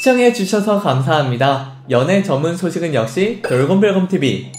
시청해주셔서 감사합니다. 연애 전문 소식은 역시 돌곰별곰TV.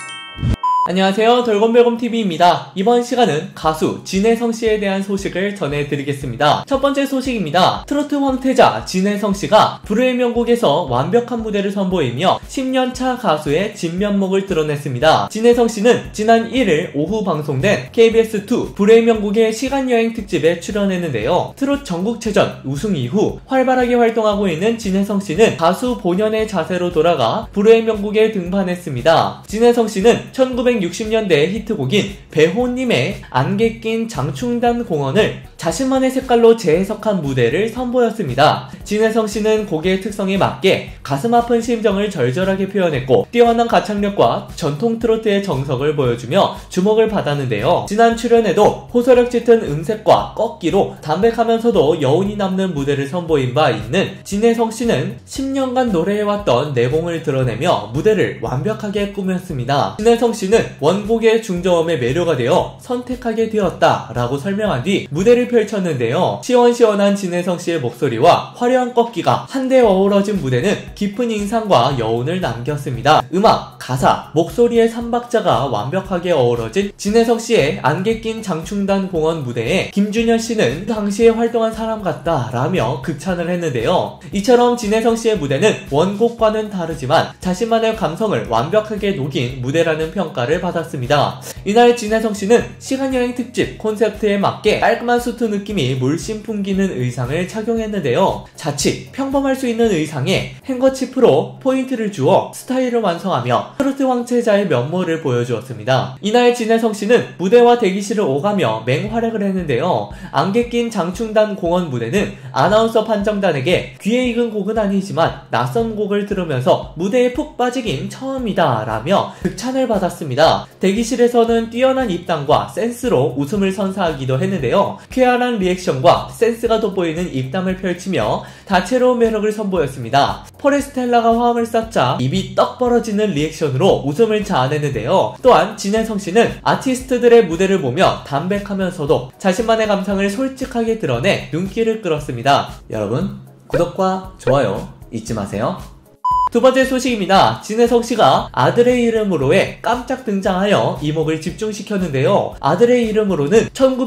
안녕하세요, 돌곰별곰TV입니다. 이번 시간은 가수 진혜성씨에 대한 소식을 전해드리겠습니다. 첫 번째 소식입니다. 트로트 황태자 진혜성씨가 불후의 명곡에서 완벽한 무대를 선보이며 10년차 가수의 진면목을 드러냈습니다. 진혜성씨는 지난 1일 오후 방송된 KBS2 불후의 명곡의 시간여행 특집에 출연했는데요. 트롯 전국체전 우승 이후 활발하게 활동하고 있는 진혜성씨는 가수 본연의 자세로 돌아가 불후의 명곡에 등판했습니다. 진혜성씨는 1960년대 히트곡인 배호님의 안개 낀 장충단 공원을 자신만의 색깔로 재해석한 무대를 선보였습니다. 진혜성씨는 곡의 특성에 맞게 가슴 아픈 심정을 절절하게 표현했고 뛰어난 가창력과 전통 트로트의 정석을 보여주며 주목을 받았는데요. 지난 출연에도 호소력 짙은 음색과 꺾기로 담백하면서도 여운이 남는 무대를 선보인 바 있는 진혜성씨는 10년간 노래해왔던 내공을 드러내며 무대를 완벽하게 꾸몄습니다. 진혜성씨는 원곡의 중저음에 매료가 되어 선택하게 되었다라고 설명한 뒤 무대를 펼쳤는데요. 시원시원한 진혜성씨의 목소리와 화려한 꺾기가 한데 어우러진 무대는 깊은 인상과 여운을 남겼습니다. 음악, 가사, 목소리의 삼박자가 완벽하게 어우러진 진혜성씨의 안개 낀 장충단 공원 무대에 김준현씨는 당시에 활동한 사람 같다 라며 극찬을 했는데요. 이처럼 진혜성씨의 무대는 원곡과는 다르지만 자신만의 감성을 완벽하게 녹인 무대라는 평가를 받았습니다. 이날 진혜성씨는 시간여행 특집 콘셉트에 맞게 깔끔한 수트 느낌이 물씬 풍기는 의상을 착용했는데요. 자칫 평범할 수 있는 의상에 행거치프로 포인트를 주어 스타일을 완성하며 트로트 황태자의 면모를 보여주었습니다. 이날 진혜성씨는 무대와 대기실을 오가며 맹활약을 했는데요. 안개 낀 장충단 공원 무대는 아나운서 판정단에게 귀에 익은 곡은 아니지만 낯선 곡을 들으면서 무대에 푹 빠지긴 처음이다 라며 극찬을 받았습니다. 대기실에서는 뛰어난 입담과 센스로 웃음을 선사하기도 했는데요. 쾌활한 리액션과 센스가 돋보이는 입담을 펼치며 다채로운 매력을 선보였습니다. 포레스텔라가 화음을 쌓자 입이 떡 벌어지는 리액션으로 웃음을 자아냈는데요. 또한 진혜성씨는 아티스트들의 무대를 보며 담백하면서도 자신만의 감상을 솔직하게 드러내 눈길을 끌었습니다. 여러분, 구독과 좋아요 잊지 마세요. 두 번째 소식입니다. 진혜성씨가 아들의 이름으로에 깜짝 등장하여 이목을 집중시켰는데요. 아들의 이름으로는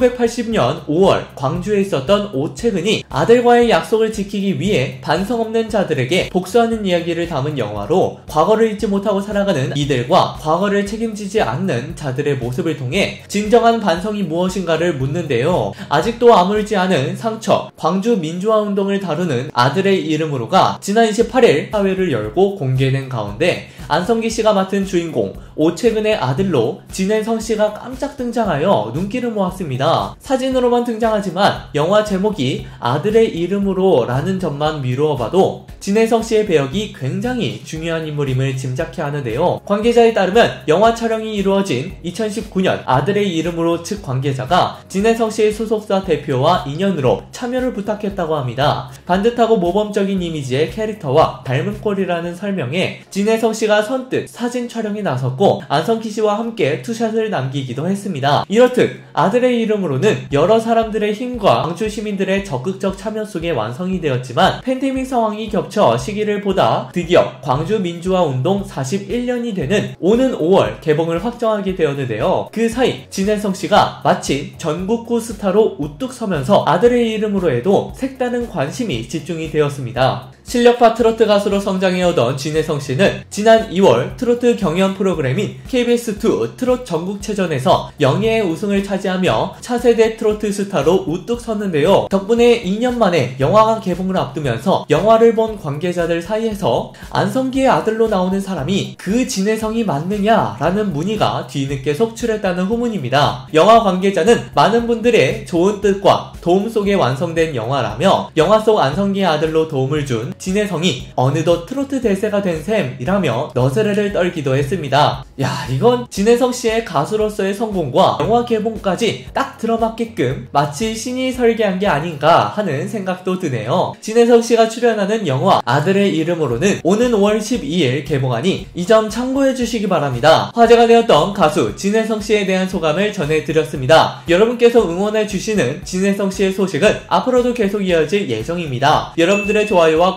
1980년 5월 광주에 있었던 오채근이 아들과의 약속을 지키기 위해 반성 없는 자들에게 복수하는 이야기를 담은 영화로 과거를 잊지 못하고 살아가는 이들과 과거를 책임지지 않는 자들의 모습을 통해 진정한 반성이 무엇인가를 묻는데요. 아직도 아물지 않은 상처, 광주 민주화운동을 다루는 아들의 이름으로가 지난 28일 사회를 열고 공개된 가운데 안성기씨가 맡은 주인공 오채근의 아들로 진혜성씨가 깜짝 등장하여 눈길을 모았습니다. 사진으로만 등장하지만 영화 제목이 아들의 이름으로 라는 점만 미루어봐도 진혜성씨의 배역이 굉장히 중요한 인물임을 짐작케 하는데요. 관계자에 따르면 영화 촬영이 이루어진 2019년 아들의 이름으로 측 관계자가 진혜성씨의 소속사 대표와 인연으로 참여를 부탁했다고 합니다. 반듯하고 모범적인 이미지의 캐릭터와 닮은 꼴이라는 설명에 진혜성씨가 선뜻 사진 촬영에 나섰고 안성기씨와 함께 투샷을 남기기도 했습니다. 이렇듯 아들의 이름으로는 여러 사람들의 힘과 광주 시민들의 적극적 참여 속에 완성이 되었지만 팬데믹 상황이 겹쳐 시기를 보다 드디어 광주 민주화 운동 41년이 되는 오는 5월 개봉을 확정하게 되었는데요. 그 사이 진혜성씨가 마치 전국구 스타로 우뚝 서면서 아들의 이름으로에도 색다른 관심이 집중이 되었습니다. 실력파 트로트 가수로 성장해오던 진혜성씨는 지난 2월 트로트 경연 프로그램인 KBS2 트롯 전국체전에서 영예의 우승을 차지하며 차세대 트로트 스타로 우뚝 섰는데요. 덕분에 2년 만에 영화가 개봉을 앞두면서 영화를 본 관계자들 사이에서 안성기의 아들로 나오는 사람이 그 진혜성이 맞느냐라는 문의가 뒤늦게 속출했다는 후문입니다. 영화 관계자는 많은 분들의 좋은 뜻과 도움 속에 완성된 영화라며 영화 속 안성기의 아들로 도움을 준 진혜성이 어느덧 트로트 대세가 된 셈이라며 너스레를 떨기도 했습니다. 야, 이건 진혜성씨의 가수로서의 성공과 영화 개봉까지 딱 들어맞게끔 마치 신이 설계한 게 아닌가 하는 생각도 드네요. 진혜성씨가 출연하는 영화 아들의 이름으로는 오는 5월 12일 개봉하니 이 점 참고해주시기 바랍니다. 화제가 되었던 가수 진혜성씨에 대한 소감을 전해드렸습니다. 여러분께서 응원해주시는 진혜성씨의 소식은 앞으로도 계속 이어질 예정입니다. 여러분들의 좋아요와 구독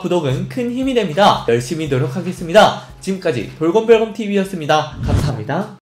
구독은 큰 힘이 됩니다. 열심히 노력하겠습니다. 지금까지 돌검별검TV였습니다. 감사합니다.